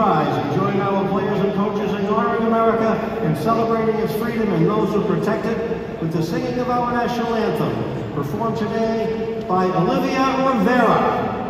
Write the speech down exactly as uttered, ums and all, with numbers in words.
rise and join our players and coaches in honoring America and celebrating its freedom and those who protect it with the singing of our national anthem, performed today by Olivia Rivera.